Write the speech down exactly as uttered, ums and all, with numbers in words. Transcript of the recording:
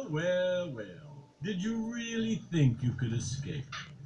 Well, well, well. Did you really think you could escape?